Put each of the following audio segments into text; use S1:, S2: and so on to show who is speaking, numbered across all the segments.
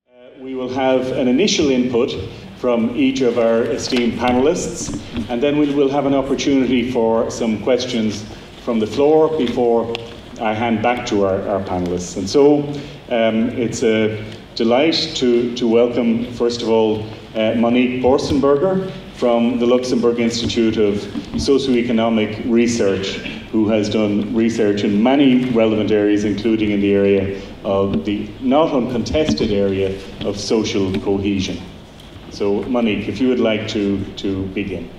S1: We will have an initial input from each of our esteemed panelists, and then we will have an opportunity for some questions from the floor before I hand back to our panelists. And so it's a delight to welcome, first of all, Monique Borstenberger from the Luxembourg Institute of Socioeconomic Research, who has done research in many relevant areas, including in the area of the not uncontested area of social cohesion. So, Monique, if you would like to begin.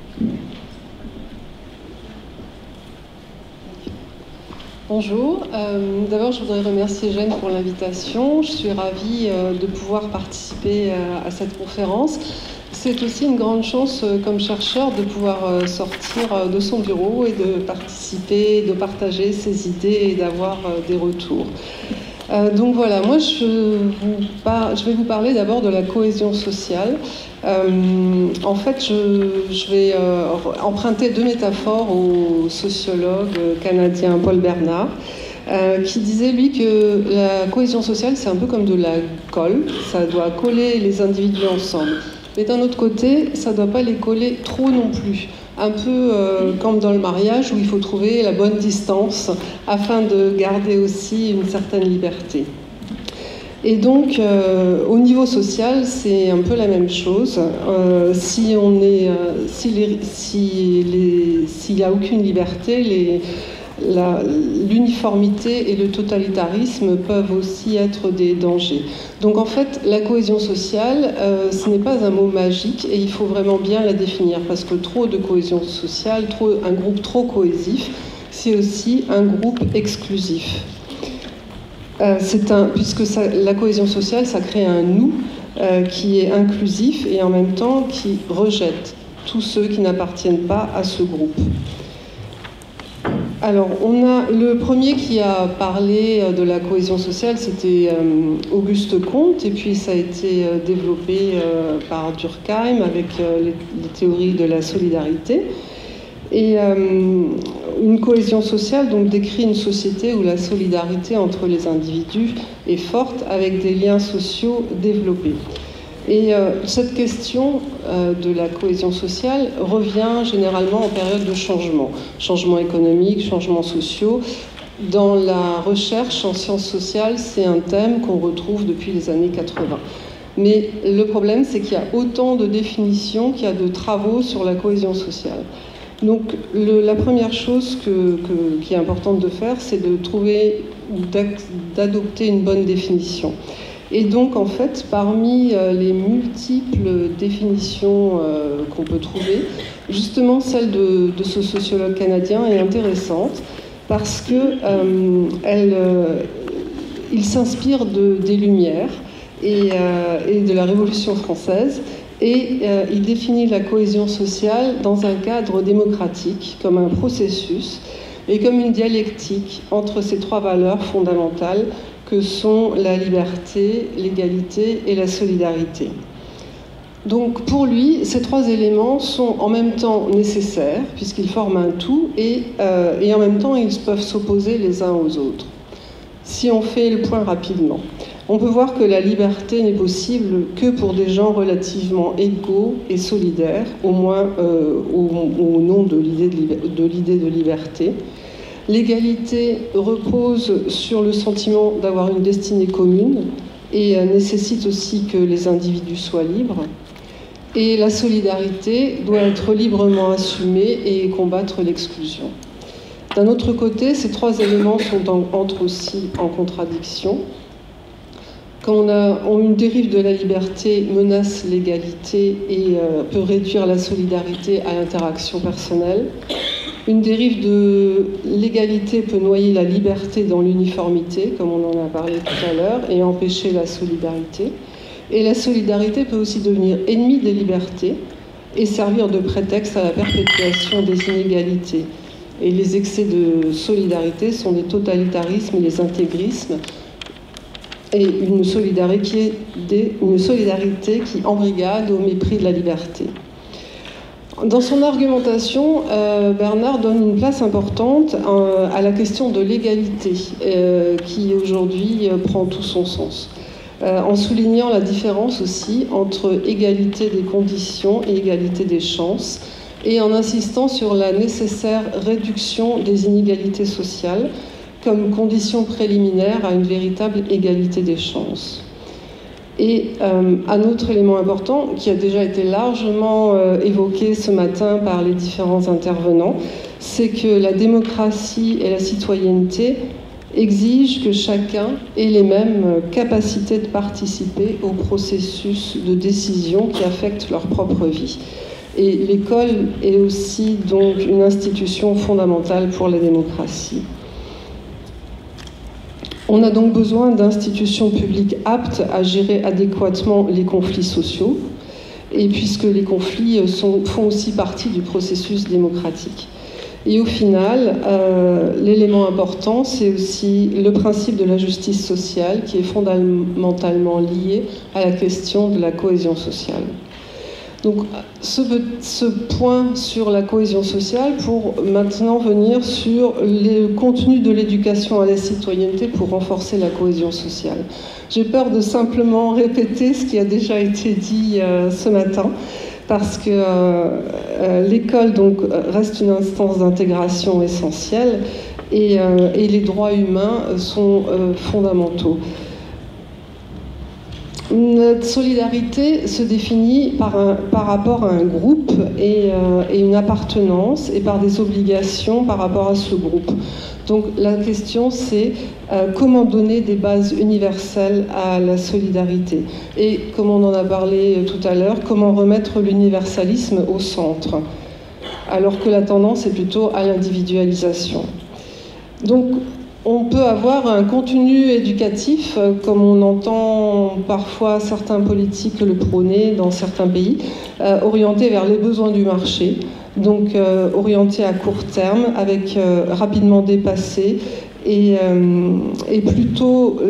S2: Bonjour, d'abord je voudrais remercier Jeanne pour l'invitation. Je suis ravie de pouvoir participer à cette conférence. C'est aussi une grande chance comme chercheur de pouvoir sortir de son bureau et de participer, de partager ses idées et d'avoir des retours. Donc voilà, moi je vais vous parler d'abord de la cohésion sociale. En fait, je vais emprunter deux métaphores au sociologue canadien Paul Bernard, qui disait, lui, que la cohésion sociale, c'est un peu comme de la colle, ça doit coller les individus ensemble. Mais d'un autre côté, ça ne doit pas les coller trop non plus. Un peu comme dans le mariage, où il faut trouver la bonne distance afin de garder aussi une certaine liberté. Et donc, au niveau social, c'est un peu la même chose. S'il n'y a aucune liberté, l'uniformité et le totalitarisme peuvent aussi être des dangers. Donc en fait, la cohésion sociale, ce n'est pas un mot magique et il faut vraiment bien la définir, parce que trop de cohésion sociale, un groupe trop cohésif, c'est aussi un groupe exclusif. Puisque la cohésion sociale, ça crée un nous qui est inclusif et en même temps qui rejette tous ceux qui n'appartiennent pas à ce groupe. Alors, on a le premier qui a parlé de la cohésion sociale, c'était Auguste Comte, et puis ça a été développé par Durkheim avec les théories de la solidarité. Et une cohésion sociale donc décrit une société où la solidarité entre les individus est forte, avec des liens sociaux développés. Et cette question de la cohésion sociale revient généralement en période de changement. Changement économique, changements sociaux. Dans la recherche en sciences sociales, c'est un thème qu'on retrouve depuis les années 80. Mais le problème, c'est qu'il y a autant de définitions qu'il y a de travaux sur la cohésion sociale. Donc la première chose qui est importante de faire, c'est de trouver ou d'adopter une bonne définition. Et donc, en fait, parmi les multiples définitions qu'on peut trouver, justement, celle de ce sociologue canadien est intéressante parce qu'il s'inspire des Lumières et de la Révolution française, et il définit la cohésion sociale dans un cadre démocratique, comme un processus et comme une dialectique entre ces trois valeurs fondamentales que sont la liberté, l'égalité et la solidarité. Donc pour lui, ces trois éléments sont en même temps nécessaires, puisqu'ils forment un tout, et en même temps ils peuvent s'opposer les uns aux autres. Si on fait le point rapidement, on peut voir que la liberté n'est possible que pour des gens relativement égaux et solidaires, au moins au nom de l'idée de liberté. L'égalité repose sur le sentiment d'avoir une destinée commune et nécessite aussi que les individus soient libres. Et la solidarité doit être librement assumée et combattre l'exclusion. D'un autre côté, ces trois éléments entrent aussi en contradiction. Quand une dérive de la liberté menace l'égalité et peut réduire la solidarité à l'interaction personnelle, une dérive de l'égalité peut noyer la liberté dans l'uniformité, comme on en a parlé tout à l'heure, et empêcher la solidarité. Et la solidarité peut aussi devenir ennemie des libertés et servir de prétexte à la perpétuation des inégalités. Et les excès de solidarité sont les totalitarismes et les intégrismes, et une solidarité qui embrigade au mépris de la liberté. Dans son argumentation, Bernard donne une place importante à la question de l'égalité, qui aujourd'hui prend tout son sens. en soulignant la différence aussi entre égalité des conditions et égalité des chances, et en insistant sur la nécessaire réduction des inégalités sociales comme condition préliminaire à une véritable égalité des chances. Et un autre élément important qui a déjà été largement évoqué ce matin par les différents intervenants, c'est que la démocratie et la citoyenneté exigent que chacun ait les mêmes capacités de participer au processus de décision qui affecte leur propre vie. Et l'école est aussi donc une institution fondamentale pour la démocratie. On a donc besoin d'institutions publiques aptes à gérer adéquatement les conflits sociaux, et puisque les conflits font aussi partie du processus démocratique. Et au final, l'élément important, c'est aussi le principe de la justice sociale qui est fondamentalement lié à la question de la cohésion sociale. Donc ce point sur la cohésion sociale pour maintenant venir sur le contenu de l'éducation à la citoyenneté pour renforcer la cohésion sociale. J'ai peur de simplement répéter ce qui a déjà été dit ce matin parce que l'école donc reste une instance d'intégration essentielle et les droits humains sont fondamentaux. Notre solidarité se définit par rapport à un groupe et une appartenance et par des obligations par rapport à ce groupe. Donc la question c'est comment donner des bases universelles à la solidarité et comme on en a parlé tout à l'heure, comment remettre l'universalisme au centre alors que la tendance est plutôt à l'individualisation. Donc on peut avoir un contenu éducatif, comme on entend parfois certains politiques le prôner dans certains pays, orienté vers les besoins du marché, donc orienté à court terme, avec rapidement dépassé, et plutôt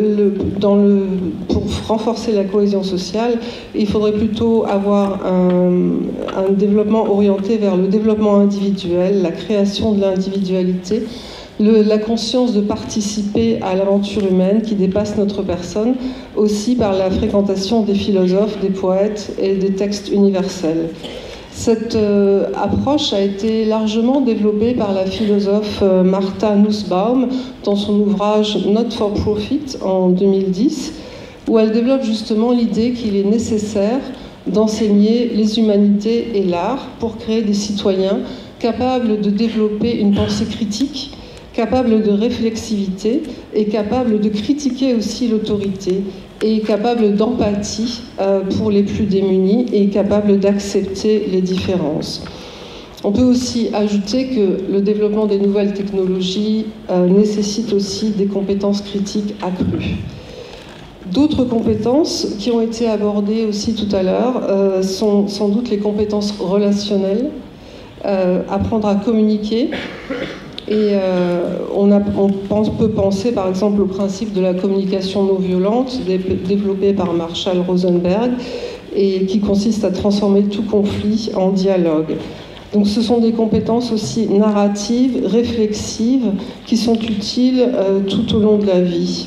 S2: pour renforcer la cohésion sociale, il faudrait plutôt avoir un développement orienté vers le développement individuel, la création de l'individualité, la conscience de participer à l'aventure humaine qui dépasse notre personne, aussi par la fréquentation des philosophes, des poètes et des textes universels. Cette approche a été largement développée par la philosophe Martha Nussbaum dans son ouvrage Not for Profit en 2010, où elle développe justement l'idée qu'il est nécessaire d'enseigner les humanités et l'art pour créer des citoyens capables de développer une pensée critique, capable de réflexivité et capable de critiquer aussi l'autorité et capable d'empathie pour les plus démunis et capable d'accepter les différences. On peut aussi ajouter que le développement des nouvelles technologies nécessite aussi des compétences critiques accrues. D'autres compétences qui ont été abordées aussi tout à l'heure sont sans doute les compétences relationnelles, apprendre à communiquer. Et on peut penser par exemple au principe de la communication non violente développé par Marshall Rosenberg et qui consiste à transformer tout conflit en dialogue. Donc ce sont des compétences aussi narratives, réflexives, qui sont utiles tout au long de la vie.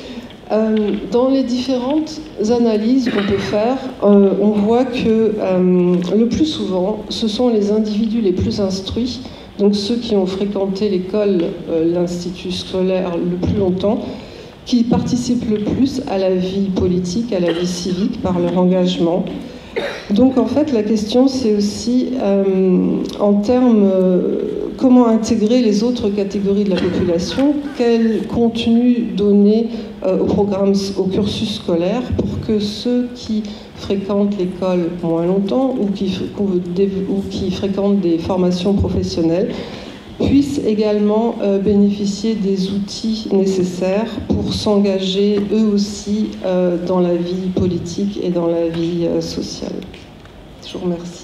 S2: Dans les différentes analyses qu'on peut faire, on voit que le plus souvent, ce sont les individus les plus instruits, donc ceux qui ont fréquenté l'école, l'institut scolaire le plus longtemps, qui participent le plus à la vie politique, à la vie civique par leur engagement. Donc en fait la question c'est aussi en termes comment intégrer les autres catégories de la population, quel contenu donner au cursus scolaire pour que ceux qui fréquentent l'école moins longtemps ou qui fréquentent des formations professionnelles puissent également bénéficier des outils nécessaires pour s'engager eux aussi dans la vie politique et dans la vie sociale. Je vous remercie.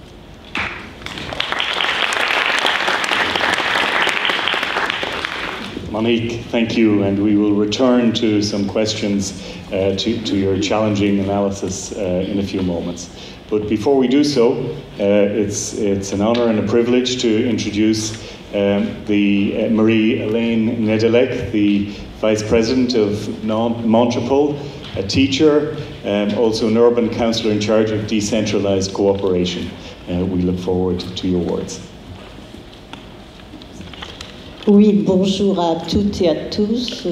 S1: Monique, thank you, and we will return to some questions to your challenging analysis in a few moments. But before we do so, it's an honor and a privilege to introduce Marie-Hélène Nedelec, the Vice President of Montrepole, a teacher, also an urban councillor in charge of decentralised cooperation. We look forward to your words.
S3: Oui, bonjour à toutes et à tous.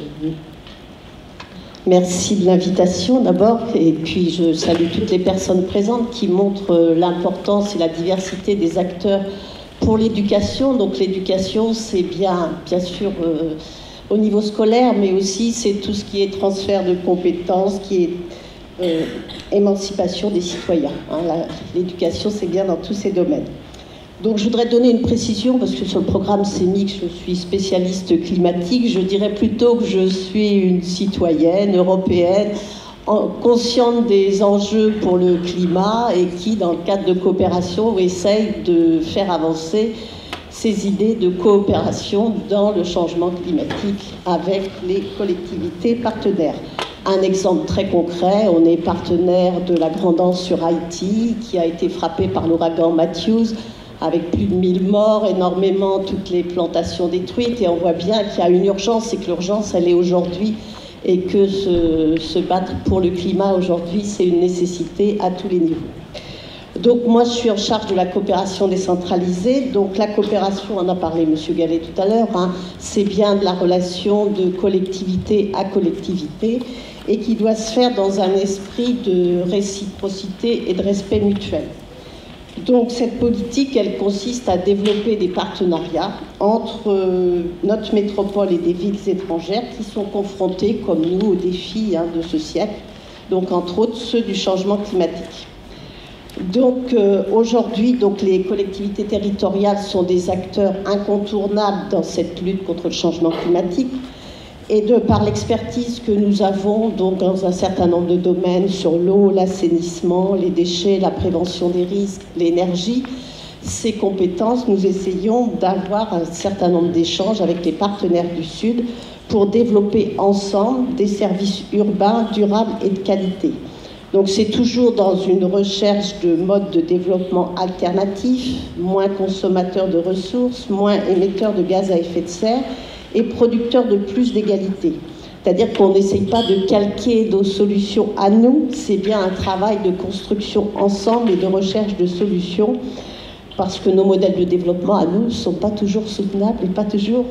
S3: Merci de l'invitation d'abord, et puis je salue toutes les personnes présentes qui montrent l'importance et la diversité des acteurs pour l'éducation. Donc l'éducation, c'est bien sûr au niveau scolaire, mais aussi c'est tout ce qui est transfert de compétences, qui est émancipation des citoyens. L'éducation, c'est bien dans tous ces domaines. Donc je voudrais donner une précision, parce que sur le programme CEMIC, je suis spécialiste climatique. Je dirais plutôt que je suis une citoyenne européenne, consciente des enjeux pour le climat et qui, dans le cadre de coopération, essaye de faire avancer ces idées de coopération dans le changement climatique avec les collectivités partenaires. Un exemple très concret, on est partenaire de la Grande Anse sur Haïti, qui a été frappée par l'ouragan Matthews, avec plus de 1000 morts, énormément, toutes les plantations détruites, et on voit bien qu'il y a une urgence, et que l'urgence, elle est aujourd'hui, et que se battre pour le climat aujourd'hui, c'est une nécessité à tous les niveaux. Donc moi, je suis en charge de la coopération décentralisée. Donc la coopération, on en a parlé M. Gallet tout à l'heure, c'est bien de la relation de collectivité à collectivité, et qui doit se faire dans un esprit de réciprocité et de respect mutuel. Donc cette politique, elle consiste à développer des partenariats entre notre métropole et des villes étrangères qui sont confrontées, comme nous, aux défis de ce siècle, donc entre autres ceux du changement climatique. Donc aujourd'hui, les collectivités territoriales sont des acteurs incontournables dans cette lutte contre le changement climatique. Et par l'expertise que nous avons donc, dans un certain nombre de domaines sur l'eau, l'assainissement, les déchets, la prévention des risques, l'énergie, ces compétences, nous essayons d'avoir un certain nombre d'échanges avec les partenaires du Sud pour développer ensemble des services urbains durables et de qualité. Donc c'est toujours dans une recherche de modes de développement alternatifs, moins consommateurs de ressources, moins émetteurs de gaz à effet de serre, et producteurs de plus d'égalité. C'est-à-dire qu'on n'essaye pas de calquer nos solutions à nous, c'est bien un travail de construction ensemble et de recherche de solutions, parce que nos modèles de développement à nous ne sont pas toujours soutenables et pas toujours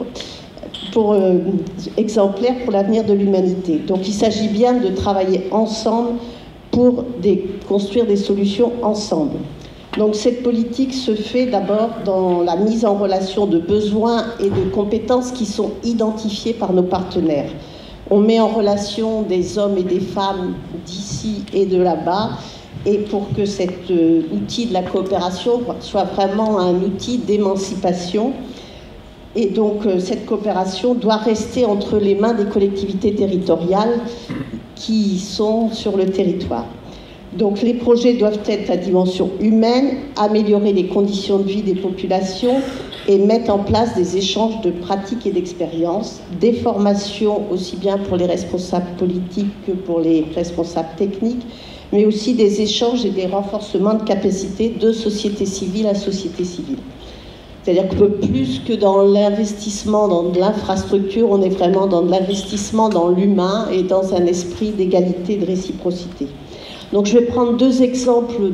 S3: exemplaires pour l'avenir de l'humanité. Donc il s'agit bien de travailler ensemble pour construire des solutions ensemble. Donc cette politique se fait d'abord dans la mise en relation de besoins et de compétences qui sont identifiés par nos partenaires. On met en relation des hommes et des femmes d'ici et de là-bas, et pour que cet outil de la coopération soit vraiment un outil d'émancipation. Et donc cette coopération doit rester entre les mains des collectivités territoriales qui sont sur le territoire. Donc les projets doivent être à dimension humaine, améliorer les conditions de vie des populations et mettre en place des échanges de pratiques et d'expériences, des formations aussi bien pour les responsables politiques que pour les responsables techniques, mais aussi des échanges et des renforcements de capacités de société civile à société civile. C'est-à-dire que plus que dans l'investissement dans de l'infrastructure, on est vraiment dans de l'investissement dans l'humain et dans un esprit d'égalité et de réciprocité. Donc je vais prendre deux exemples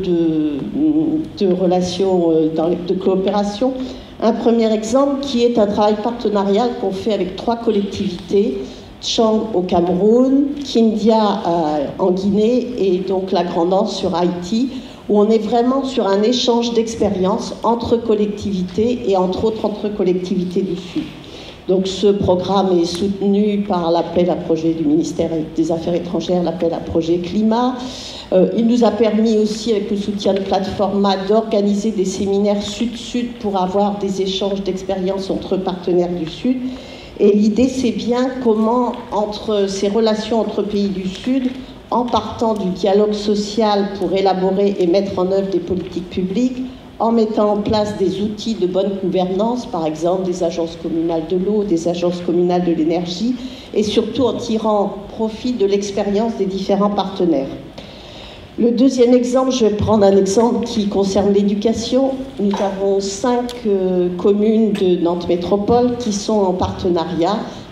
S3: de relations de coopération. Un premier exemple qui est un travail partenarial qu'on fait avec 3 collectivités, Tchang au Cameroun, Kindia en Guinée et donc la Grande Anse sur Haïti, où on est vraiment sur un échange d'expériences entre collectivités et entre autres entre collectivités du Sud. Donc ce programme est soutenu par l'appel à projet du ministère des Affaires étrangères, l'appel à projet climat. Il nous a permis aussi, avec le soutien de Plateforma, d'organiser des séminaires Sud-Sud pour avoir des échanges d'expériences entre partenaires du Sud. Et l'idée, c'est bien comment, entre ces relations entre pays du Sud, en partant du dialogue social pour élaborer et mettre en œuvre des politiques publiques, en mettant en place des outils de bonne gouvernance, par exemple des agences communales de l'eau, des agences communales de l'énergie, et surtout en tirant profit de l'expérience des différents partenaires. Le deuxième exemple, je vais prendre un exemple qui concerne l'éducation. Nous avons 5 communes de Nantes Métropole qui sont en partenariat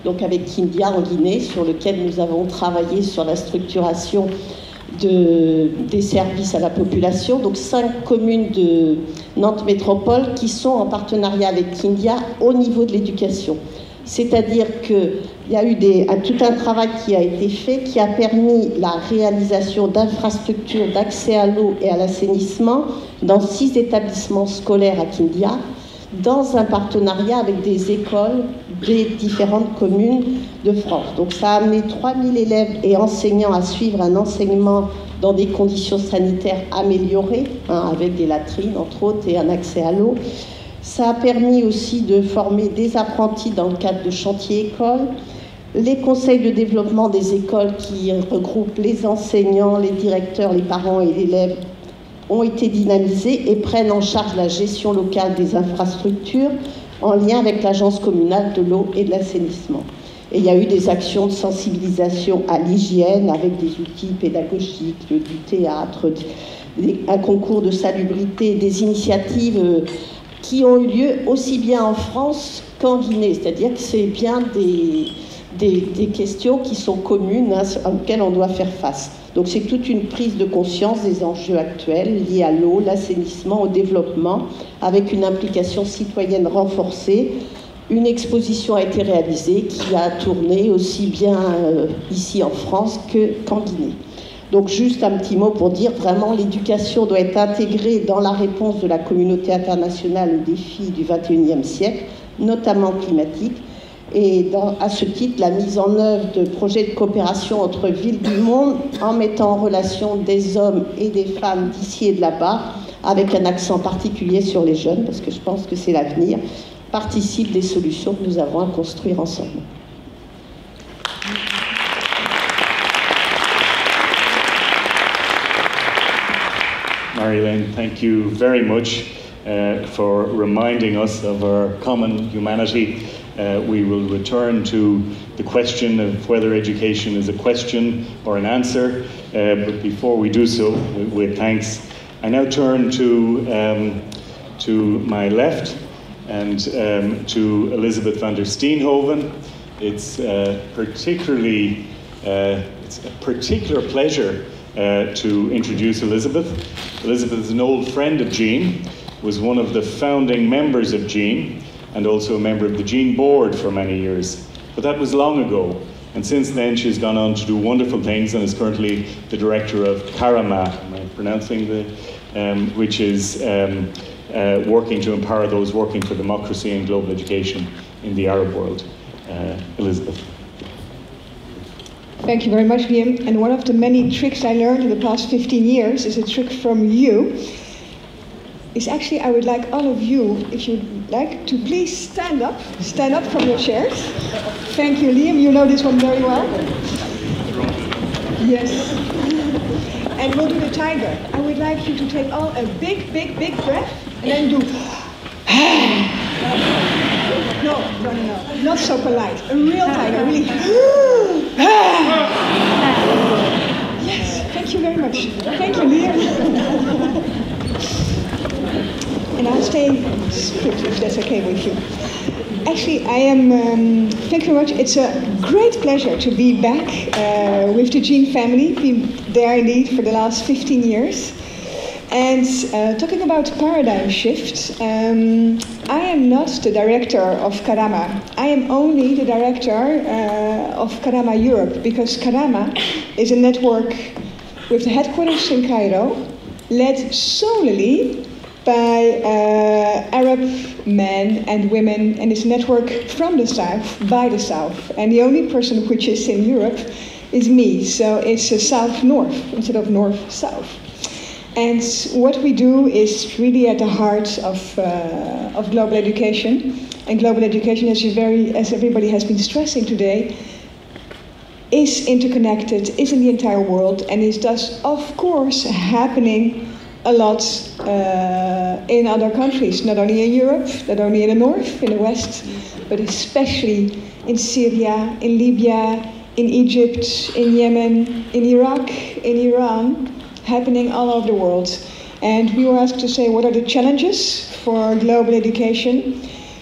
S3: donc avec Kindia en Guinée, sur lequel nous avons travaillé sur la structuration des services à la population. Donc 5 communes de Nantes Métropole qui sont en partenariat avec Kindia au niveau de l'éducation. C'est-à-dire qu'il y a eu tout un travail qui a été fait, qui a permis la réalisation d'infrastructures d'accès à l'eau et à l'assainissement dans 6 établissements scolaires à Kindia, dans un partenariat avec des écoles des différentes communes de France. Donc ça a amené 3000 élèves et enseignants à suivre un enseignement dans des conditions sanitaires améliorées, avec des latrines entre autres et un accès à l'eau. Ça a permis aussi de former des apprentis dans le cadre de chantiers écoles. Les conseils de développement des écoles qui regroupent les enseignants, les directeurs, les parents et l'élève ont été dynamisés et prennent en charge la gestion locale des infrastructures en lien avec l'Agence communale de l'eau et de l'assainissement. Et il y a eu des actions de sensibilisation à l'hygiène avec des outils pédagogiques, du théâtre, un concours de salubrité, des initiatives qui ont eu lieu aussi bien en France qu'en Guinée. C'est-à-dire que c'est bien des questions qui sont communes, auxquelles on doit faire face. Donc c'est toute une prise de conscience des enjeux actuels liés à l'eau, l'assainissement, au développement, avec une implication citoyenne renforcée. Une exposition a été réalisée qui a tourné aussi bien ici en France qu'en Guinée. Donc juste un petit mot pour dire vraiment l'éducation doit être intégrée dans la réponse de la communauté internationale aux défis du XXIe siècle, notamment climatiques. Et à ce titre, la mise en œuvre de projets de coopération entre villes du monde en mettant en relation des hommes et des femmes d'ici et de là-bas, avec un accent particulier sur les jeunes, parce que je pense que c'est l'avenir, participe des solutions que nous avons à construire ensemble.
S1: Mary-Elaine, thank you very much for reminding us of our common humanity. We will return to the question of whether education is a question or an answer, but before we do so, with thanks, I now turn to my left and to Elisabeth van der Steenhoven. It's a particular pleasure to introduce Elisabeth. Elisabeth is an old friend of Jean, was one of the founding members of Jean, and also a member of the Jean board for many years. But that was long ago, and since then she's gone on to do wonderful things and is currently the director of Karama, am I pronouncing which is working to empower those working for democracy and global education in the Arab world. Elisabeth.
S4: Thank you very much, Liam. And one of the many tricks I learned in the past 15 years is a trick from you. Is actually, I would like all of you, if you'd like, to please stand up from your chairs. Thank you, Liam, you know this one very well. Yes. And we'll do the tiger. I would like you to take all a big, big, big breath, and then do... No, not so polite. A real tiger, really. Yes, thank you very much. Thank you, Liam. And I'll stay put if that's okay with you. Actually, I am, thank you very much. It's a great pleasure to be back with the Jean family. Been there indeed for the last 15 years. And talking about paradigm shift, I am not the director of Karama. I am only the director of Karama Europe, because Karama is a network with the headquarters in Cairo, led solely by Arab men and women, and it's a network from the south, by the south. And the only person which is in Europe is me, so it's a south-north instead of north-south. And what we do is really at the heart of global education. And global education, as everybody has been stressing today, is interconnected, is in the entire world, and is thus, of course, happening a lot in other countries, not only in Europe, not only in the north, in the west, but especially in Syria, in Libya, in Egypt, in Yemen, in Iraq, in Iran, happening all over the world. And we were asked to say, what are the challenges for global education?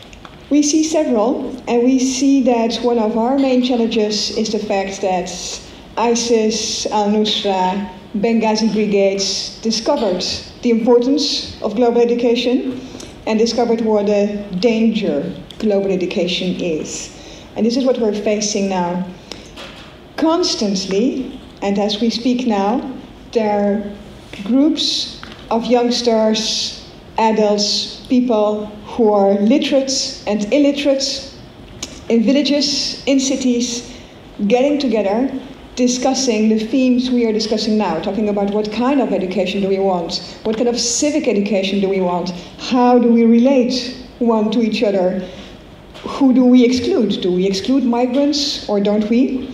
S4: We see several, and we see that one of our main challenges is the fact that ISIS, al-Nusra, Benghazi brigades discovered the importance of global education and discovered what a danger global education is. And this is what we're facing now. Constantly, and as we speak now, there are groups of youngsters, adults, people who are literate and illiterate in villages, in cities, getting together, discussing the themes we are discussing now, talking about what kind of education do we want, what kind of civic education do we want, how do we relate one to each other, who do we exclude? Do we exclude migrants or don't we?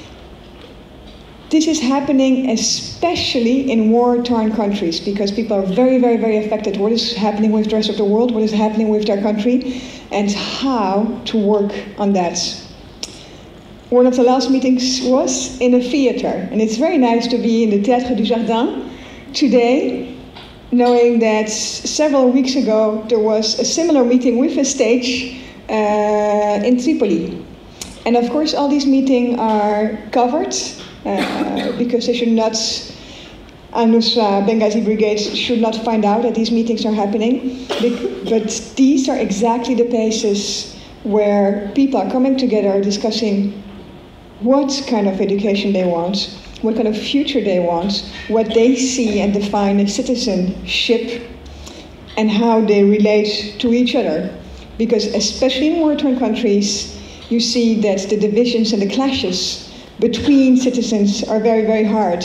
S4: This is happening especially in war-torn countries because people are very, very, very affected. What is happening with the rest of the world? What is happening with their country? And how to work on that. One of the last meetings was in a theater, and it's very nice to be in the Théâtre du Jardin today, knowing that several weeks ago there was a similar meeting with a stage in Tripoli. And of course all these meetings are covered because they should not, al-Nusra, Benghazi brigades should not find out that these meetings are happening. But these are exactly the places where people are coming together discussing what kind of education they want, what kind of future they want, what they see and define as citizenship, and how they relate to each other. Because especially in war-torn countries, you see that the divisions and the clashes between citizens are very, very hard.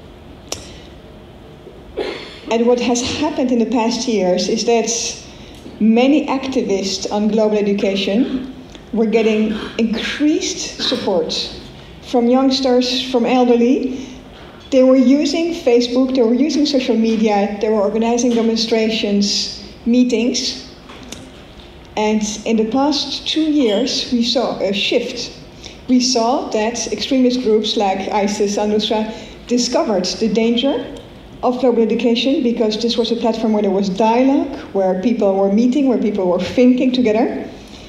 S4: And what has happened in the past years is that many activists on global education were getting increased support from youngsters, from elderly. They were using Facebook, they were using social media, they were organizing demonstrations, meetings. And in the past 2 years, we saw a shift. We saw that extremist groups like ISIS, al-Nusra discovered the danger of global education because this was a platform where there was dialogue, where people were meeting, where people were thinking together,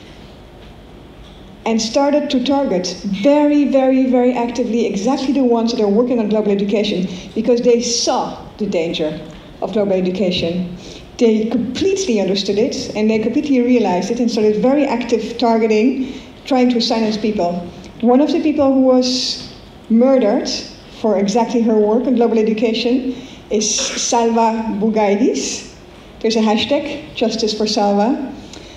S4: and started to target very, very, very actively exactly the ones that are working on global education because they saw the danger of global education. They completely understood it and they completely realized it and started very active targeting, trying to silence people. One of the people who was murdered for exactly her work on global education is Salwa Bougaidis. There's a hashtag, Justice for Salwa.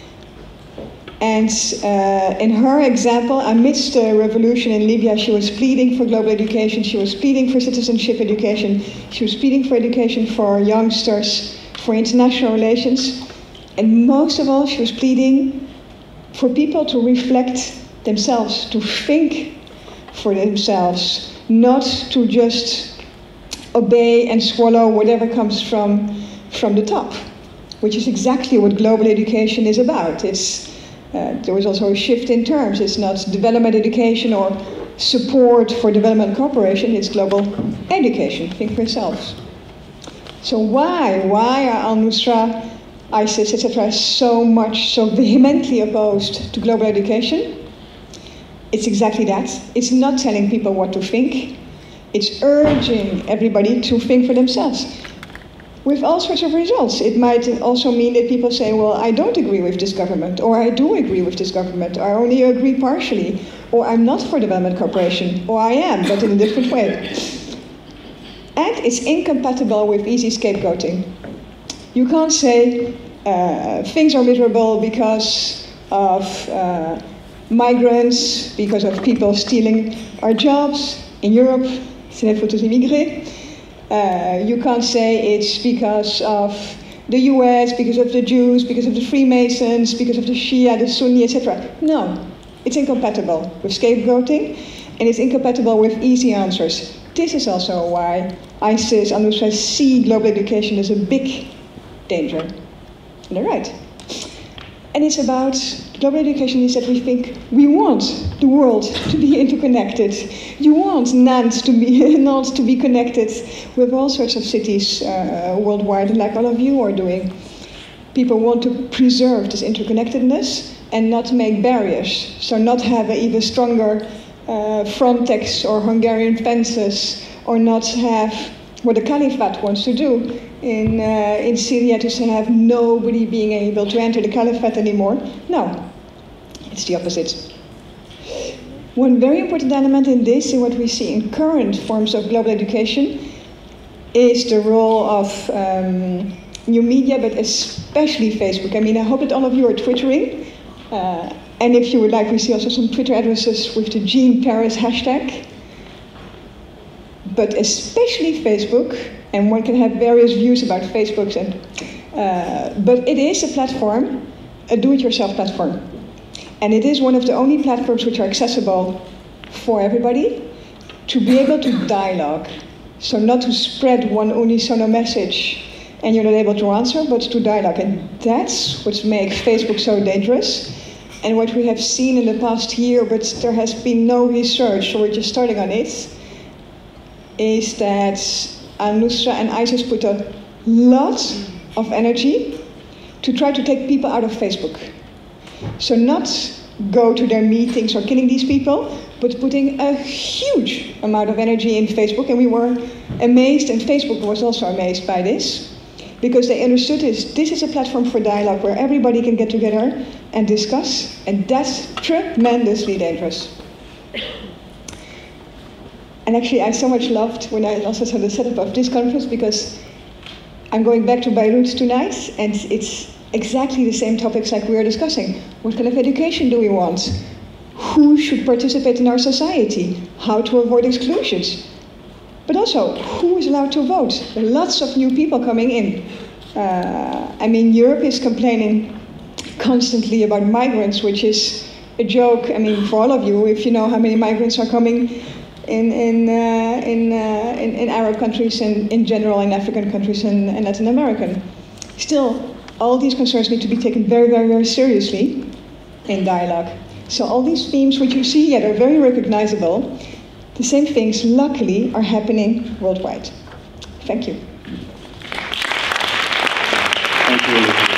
S4: And in her example, amidst the revolution in Libya, she was pleading for global education, she was pleading for citizenship education, she was pleading for education for youngsters, for international relations, and most of all, she was pleading for people to reflect themselves, to think for themselves, not to just obey and swallow whatever comes from the top, which is exactly what global education is about. There was also a shift in terms. It's not development education or support for development cooperation, it's global education. Think for yourselves. So why are al-Nusra, ISIS, etc. so vehemently opposed to global education? It's exactly that. It's not telling people what to think. It's urging everybody to think for themselves. With all sorts of results. It might also mean that people say, well, I don't agree with this government, or I do agree with this government, or I only agree partially, or I'm not for development cooperation, or I am, but in a different way. And it's incompatible with easy scapegoating. You can't say things are miserable because of migrants, because of people stealing our jobs in Europe, c'est la faute aux immigrés. You can't say it's because of the US, because of the Jews, because of the Freemasons, because of the Shia, the Sunni, etc. No, it's incompatible with scapegoating, and it's incompatible with easy answers. This is also why ISIS and al-Nusra see global education as a big danger. And they're right. And it's about global education is that we think we want the world to be interconnected. You want Nantes to be connected with all sorts of cities worldwide, like all of you are doing. People want to preserve this interconnectedness, and not make barriers. So not have an even stronger Frontex or Hungarian fences, or not have what the Caliphate wants to do in Syria, to have nobody being able to enter the Caliphate anymore. No, it's the opposite. One very important element in this, in what we see in current forms of global education, is the role of new media, but especially Facebook. I mean, I hope that all of you are Twittering. And if you would like, we see also some Twitter addresses with the Jean Paris hashtag. But especially Facebook, and one can have various views about Facebook, but it is a platform, a do-it-yourself platform. And it is one of the only platforms which are accessible for everybody, to be able to dialogue. So not to spread one unisono message and you're not able to answer, but to dialogue. And that's what makes Facebook so dangerous. And what we have seen in the past year, but there has been no research, so we're just starting on it, is that Al-Nusra and ISIS put a lot of energy to try to take people out of Facebook. So not go to their meetings or killing these people, but putting a huge amount of energy in Facebook. And we were amazed, and Facebook was also amazed by this, because they understood this is a platform for dialogue where everybody can get together and discuss, and that's tremendously dangerous. And actually, I so much loved when I also saw the setup of this conference, because I'm going back to Beirut tonight, and it's exactly the same topics like we are discussing. What kind of education do we want? Who should participate in our society? How to avoid exclusions? But also, who is allowed to vote? There are lots of new people coming in. I mean, Europe is complaining constantly about migrants, which is a joke. I mean, for all of you, if you know how many migrants are coming in Arab countries and in general in African countries and Latin American. Still, all these concerns need to be taken very, very, very seriously in dialogue. So all these themes which you see, yeah, they're very recognizable. The same things, luckily, are happening worldwide. Thank you.
S1: Thank you, Elizabeth.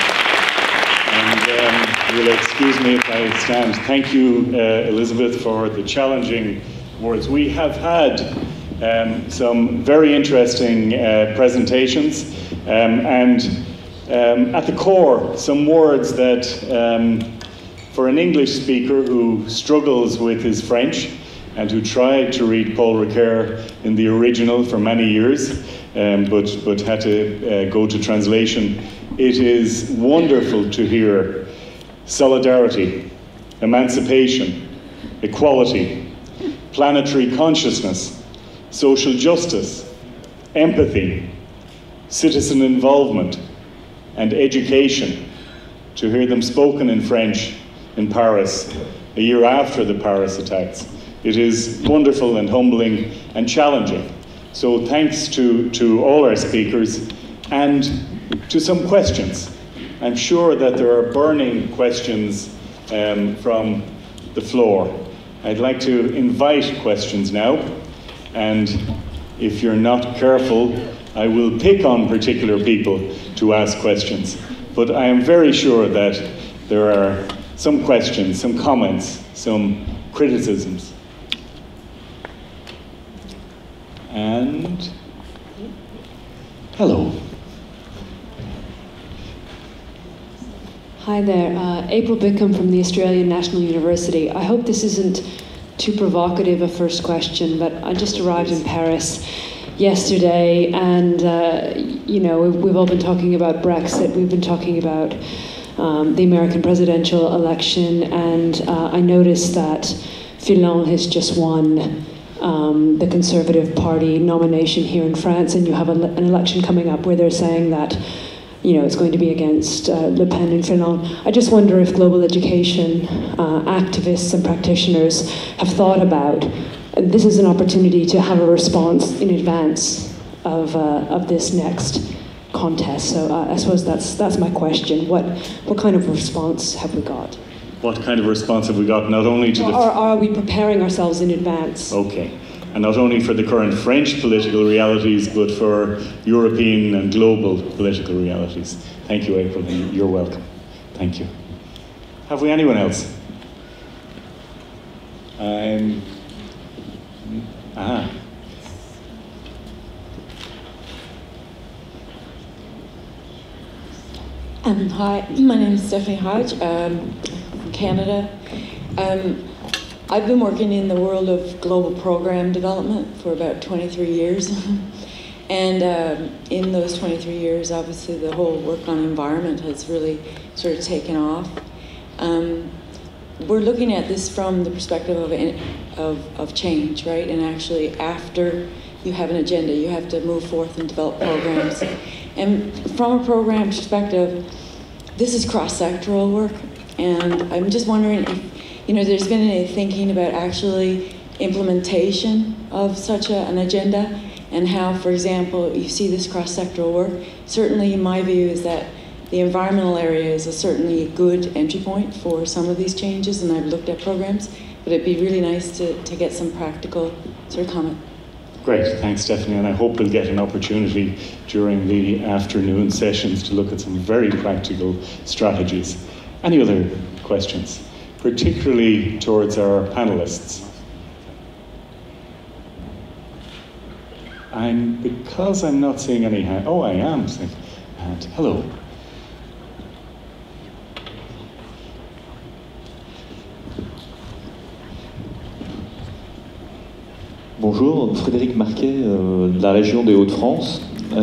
S1: And you'll excuse me if I stand. Thank you, Elizabeth, for the challenging words. We have had some very interesting presentations, and at the core, some words that, for an English speaker who struggles with his French and who tried to read Paul Ricoeur in the original for many years, but had to go to translation, it is wonderful to hear solidarity, emancipation, equality, planetary consciousness, social justice, empathy, citizen involvement, and education, to hear them spoken in French in Paris a year after the Paris attacks. It is wonderful and humbling and challenging. So thanks to all our speakers, and to some questions. I'm sure that there are burning questions from the floor. I'd like to invite questions now, and if you're not careful, I will pick on particular people to ask questions. But I am very sure that there are some questions, some comments, some criticisms. And hello.
S5: Hi there, April Bickham from the Australian National University. I hope this isn't too provocative a first question, but I just arrived in Paris yesterday, and you know, we've all been talking about Brexit, we've been talking about the American presidential election, and I noticed that Fillon has just won the Conservative Party nomination here in France, and you have an election coming up where they're saying that, you know, it's going to be against Le Pen and Fillon. I just wonder if global education activists and practitioners have thought about this is an opportunity to have a response in advance of this next contest. So I suppose that's my question. What kind of response have we got?
S1: What kind of response have we got, not only to the...
S5: Or are we preparing ourselves in advance?
S1: Okay. And not only for the current French political realities, but for European and global political realities. Thank you, April, and you're welcome. Thank you. Have we anyone else?
S6: Hi, my name is Stephanie Hodge, from Canada. I've been working in the world of global program development for about 23 years. And in those 23 years, obviously, the whole work on environment has really sort of taken off. We're looking at this from the perspective of change, right? And actually, after you have an agenda, you have to move forth and develop programs. And from a program perspective, this is cross-sectoral work. And I'm just wondering if, there's been any thinking about actually implementation of such an agenda, and how, for example, you see this cross-sectoral work. Certainly, my view is that the environmental area is certainly a good entry point for some of these changes, and I've looked at programs, but it'd be really nice to get some practical sort of comment.
S1: Great, thanks Stephanie, and I hope we'll get an opportunity during the afternoon sessions to look at some very practical strategies. Any other questions, particularly towards our panelists? Because I'm not seeing any hand. Oh, I am seeing a hand. Hello.
S7: Bonjour, Frédéric Marquet, de la région des Hauts-de-France.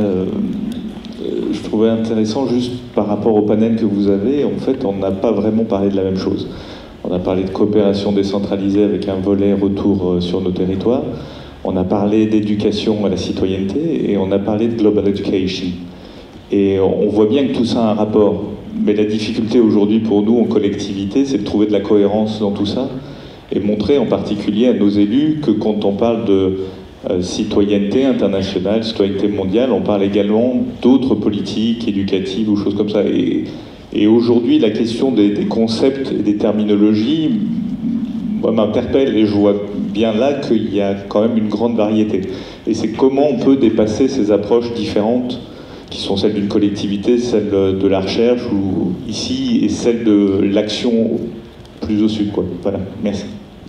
S7: Je trouvais intéressant, juste par rapport au panel que vous avez, en fait, on n'a pas vraiment parlé de la même chose. On a parlé de coopération décentralisée avec un volet retour sur nos territoires. On a parlé d'éducation à la citoyenneté et on a parlé de global education. Et on voit bien que tout ça a un rapport. Mais la difficulté aujourd'hui pour nous en collectivité, c'est de trouver de la cohérence dans tout ça et montrer en particulier à nos élus que quand on parle de citoyenneté internationale, citoyenneté mondiale, on parle également d'autres politiques éducatives ou choses comme ça. Et aujourd'hui, la question des concepts et des terminologies m'interpelle et je vois bien là qu'il y a quand même une grande variété. Et c'est comment on peut dépasser ces approches différentes qui sont celles d'une collectivité, celles de la recherche ou ici et celles de l'action plus au sud, quoi. Voilà, merci.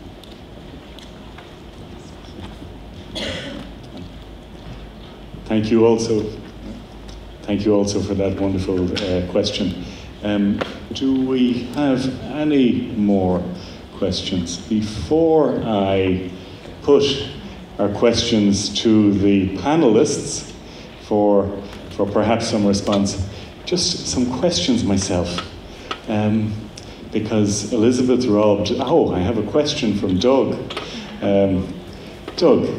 S1: Thank you also for that wonderful question. Do we have any more questions? Before I put our questions to the panelists for perhaps some response, just some questions myself. Because Elizabeth robbed, I have a question from Doug. Doug.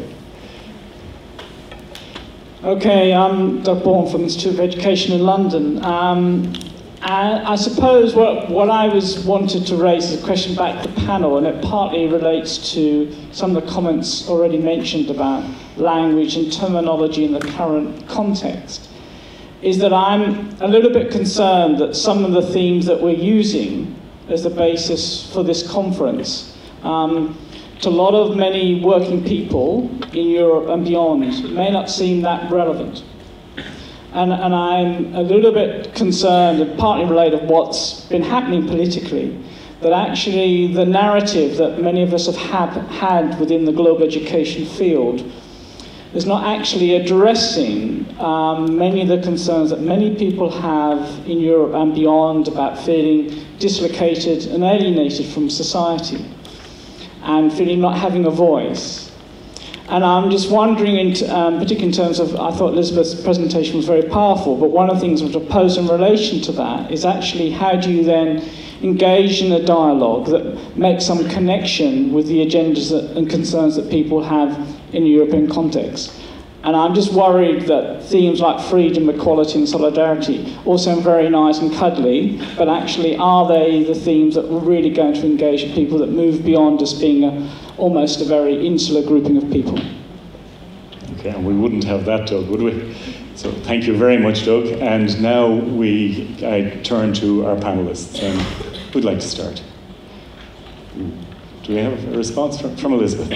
S8: Okay, I'm Doug Bourne from the Institute of Education in London. I suppose what I wanted to raise is a question back to the panel, and it partly relates to some of the comments already mentioned about language and terminology in the current context, is that I'm a little bit concerned that some of the themes that we're using as the basis for this conference, to many working people in Europe and beyond, may not seem that relevant. And I'm a little bit concerned, and partly related to what's been happening politically, that actually the narrative that many of us have had within the global education field is not actually addressing many of the concerns that many people have in Europe and beyond about feeling dislocated and alienated from society and feeling not having a voice. And I'm just wondering, particularly in terms of, I thought Elizabeth's presentation was very powerful, but one of the things I would pose in relation to that is actually how do you then engage in a dialogue that makes some connection with the agendas and concerns that people have in a European context. And I'm just worried that themes like freedom, equality and solidarity all sound very nice and cuddly, but actually are they the themes that we're really going to engage with people that move beyond just being almost a very insular grouping of people?
S1: Okay, and we wouldn't have that, Doug, would we? So thank you very much, Doug. And now I turn to our panelists. Who'd like to start? Do we have a response from Elizabeth?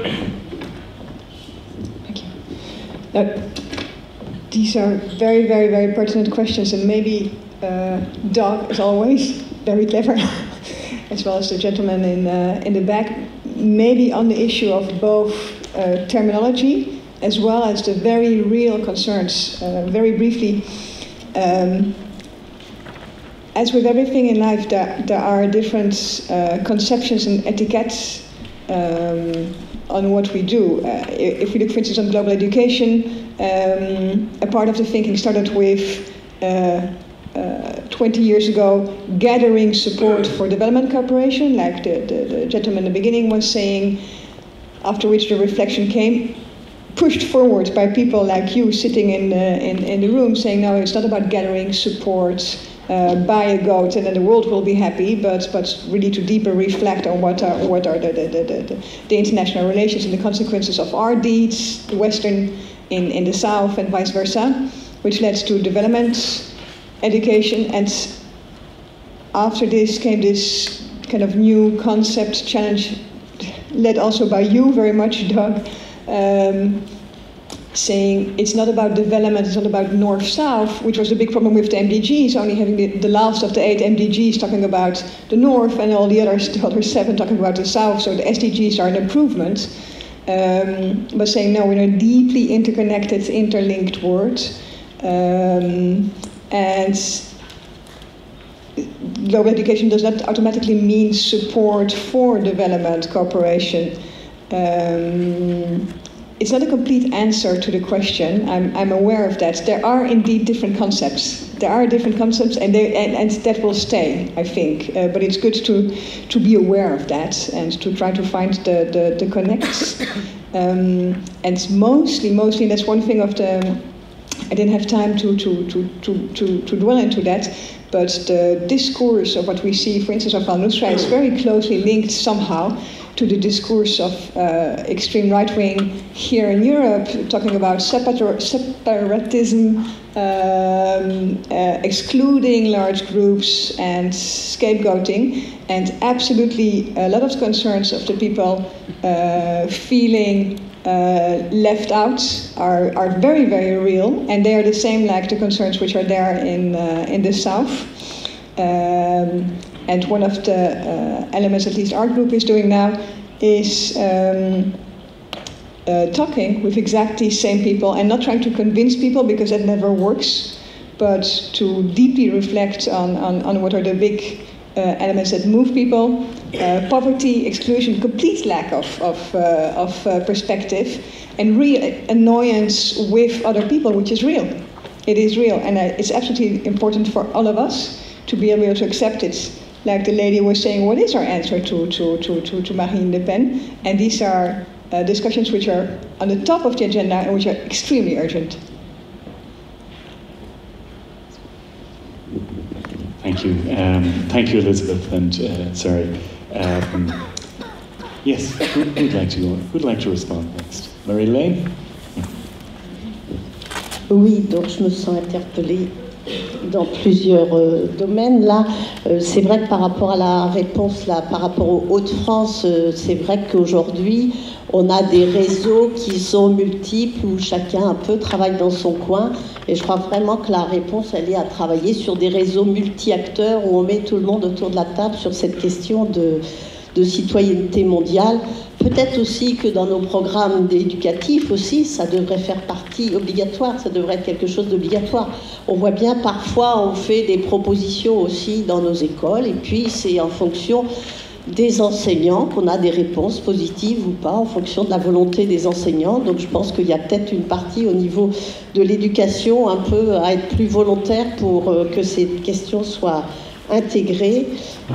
S4: These are very, very, very pertinent questions, and maybe Doug, as always, very clever. as well as the gentleman in the back, maybe on the issue of both terminology as well as the very real concerns. Very briefly, as with everything in life, there are different conceptions and etiquettes on what we do. If we look, for instance, on global education, a part of the thinking started with 20 years ago, gathering support for development cooperation, like the gentleman in the beginning was saying, after which the reflection came, pushed forward by people like you sitting in the room, saying, no, it's not about gathering support, buy a goat and then the world will be happy, but really to deeper reflect on what are the international relations and the consequences of our deeds, the Western in the South and vice versa, which led to development, education, and after this came this kind of new concept challenge, led also by you very much, Doug, saying it's not about development, it's not about north-south, which was the big problem with the MDGs, only having the last of the 8 MDGs talking about the north and all the other 7 talking about the south, so the SDGs are an improvement, but saying no, we're a deeply interconnected, interlinked world, and global education does not automatically mean support for development cooperation. It's not a complete answer to the question. I'm aware of that. There are indeed different concepts. There are different concepts, and that will stay, I think. But it's good to be aware of that and to try to find the connects. And mostly, and that's one thing of the. I didn't have time to dwell into that, but the discourse of what we see, for instance, of Al-Nusra is very closely linked somehow to the discourse of extreme right-wing here in Europe, talking about separatism, excluding large groups and scapegoating, and absolutely a lot of concerns of the people feeling left out are very, very real, and they are the same like the concerns which are there in the South. And one of the elements, at least our group is doing now, is talking with exactly the same people and not trying to convince people, because that never works, but to deeply reflect on what are the big elements that move people. Poverty, exclusion, complete lack of perspective, and real annoyance with other people, which is real. It is real, and it's absolutely important for all of us to be able to accept it. Like the lady was saying, what is our answer to Marine Le Pen? And these are discussions which are on the top of the agenda and which are extremely urgent.
S1: Thank you. Thank you, Elizabeth. And sorry. Yes, who'd like to respond next? Marie-Laine?
S3: Oui, donc je me sens interpellée dans plusieurs domaines. Là, c'est vrai que par rapport à la réponse, là, par rapport aux Hauts-de-France, c'est vrai qu'aujourd'hui, on a des réseaux qui sont multiples, où chacun un peu travaille dans son coin. Et je crois vraiment que la réponse, elle est à travailler sur des réseaux multi-acteurs, où on met tout le monde autour de la table sur cette question de citoyenneté mondiale. Peut-être aussi que dans nos programmes éducatifs aussi, ça devrait faire partie obligatoire, ça devrait être quelque chose d'obligatoire. On voit bien, parfois, on fait des propositions aussi dans nos écoles, et puis c'est en fonction des enseignants qu'on a des réponses positives ou pas, en fonction de la volonté des enseignants. Donc je pense qu'il y a peut-être une partie au niveau de l'éducation un peu à être plus volontaire pour que ces questions soient intégrées.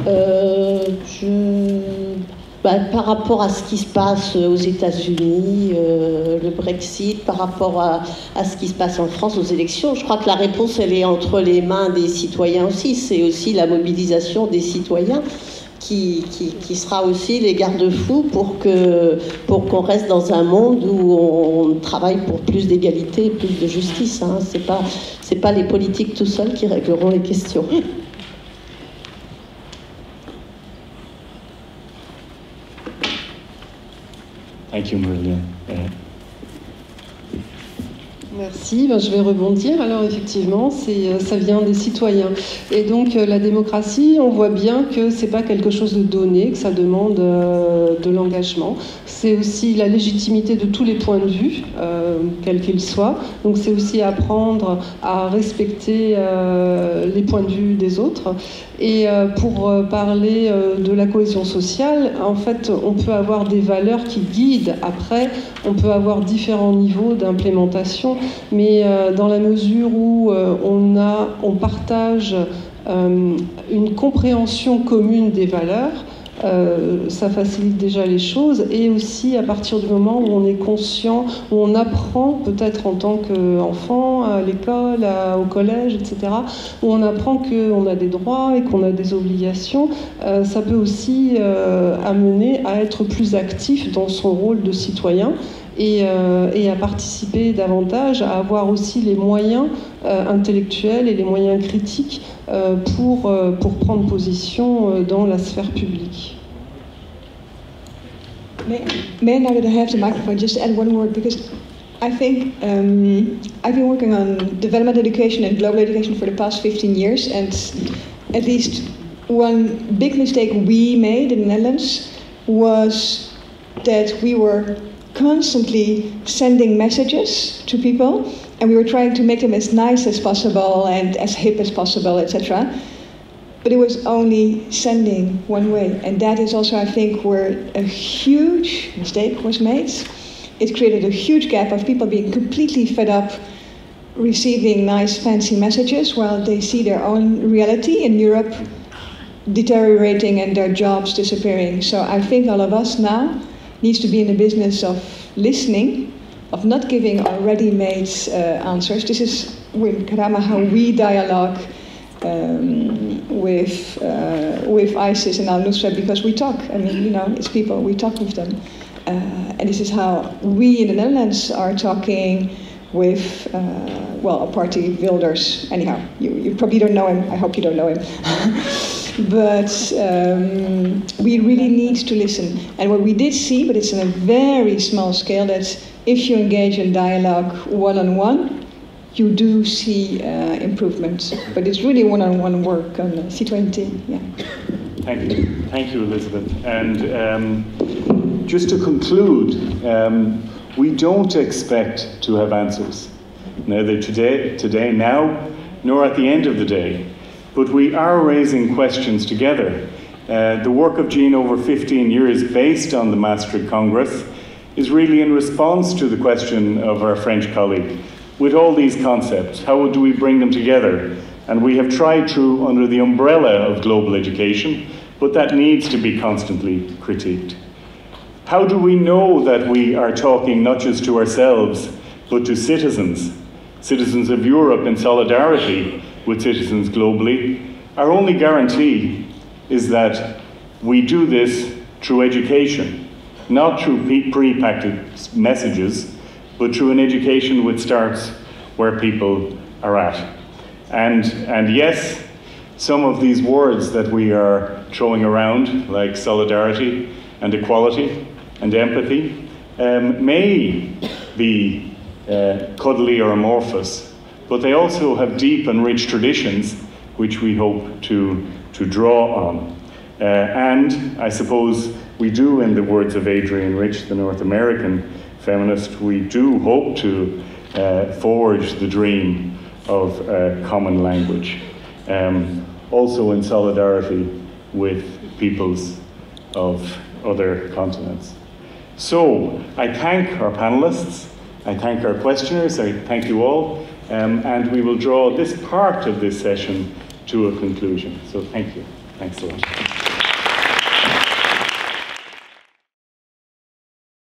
S3: Par rapport à ce qui se passe aux États-Unis, le Brexit, par rapport à ce qui se passe en France aux élections, je crois que la réponse, elle est entre les mains des citoyens aussi. C'est aussi la mobilisation des citoyens qui sera aussi les garde-fous pour qu'on reste dans un monde où on travaille pour plus d'égalité et plus de justice. Hein. C'est pas les politiques tout seuls qui régleront les questions.
S1: Thank you, Marie-Laine.
S2: Merci, je vais rebondir. Alors effectivement, ça vient des citoyens. Et donc la démocratie, on voit bien que c'est pas quelque chose de donné, que ça demande de l'engagement. C'est aussi la légitimité de tous les points de vue, quels qu'ils soient. Donc c'est aussi apprendre à respecter les points de vue des autres. Et pour parler de la cohésion sociale, en fait, on peut avoir des valeurs qui guident. Après, on peut avoir différents niveaux d'implémentation, mais dans la mesure où on partage une compréhension commune des valeurs, ça facilite déjà les choses, et aussi à partir du moment où on est conscient, où on apprend peut-être en tant qu'enfant à l'école, au collège, etc., où on apprend qu'on a des droits et qu'on a des obligations, ça peut aussi amener à être plus actif dans son rôle de citoyen et à participer davantage, à avoir aussi les moyens intellectuels et les moyens critiques pour prendre position dans la sphère publique.
S4: May I, now that I have the microphone, just add one word, because I think I've been working on development education and global education for the past 15 years, and at least one big mistake we made in the Netherlands was that we were constantly sending messages to people, and we were trying to make them as nice as possible and as hip as possible, etc. But it was only sending one way, and that is also, I think, where a huge mistake was made. It created a huge gap of people being completely fed up receiving nice, fancy messages while they see their own reality in Europe deteriorating and their jobs disappearing. So I think all of us now needs to be in the business of listening, of not giving our ready-made answers. This is with Karama how we dialogue with ISIS and Al-Nusra, because we talk. I mean, you know, it's people, we talk with them. And this is how we in the Netherlands are talking with, party Wilders. Anyhow, you probably don't know him. I hope you don't know him. But we really need to listen. And what we did see, but it's on a very small scale, that if you engage in dialogue one-on-one, you do see improvement. But it's really one-on-one work on C20. Yeah.
S1: Thank you, Elizabeth. And just to conclude, we don't expect to have answers, neither today, now, nor at the end of the day. But we are raising questions together. The work of Jean over 15 years, based on the Maastricht Congress, is really in response to the question of our French colleague. With all these concepts, how do we bring them together? And we have tried to under the umbrella of global education, but that needs to be constantly critiqued. How do we know that we are talking not just to ourselves, but to citizens of Europe in solidarity with citizens globally? Our only guarantee is that we do this through education, not through pre-packaged messages, but through an education which starts where people are at. And yes, some of these words that we are throwing around, like solidarity and equality and empathy, may be cuddly or amorphous, but they also have deep and rich traditions which we hope to draw on. And I suppose we do, in the words of Adrienne Rich, the North American feminist, we do hope to forge the dream of a common language, also in solidarity with peoples of other continents. So I thank our panelists, I thank our questioners, I thank you all, and we will draw this part of this session to a conclusion. So thank you. Thanks so much.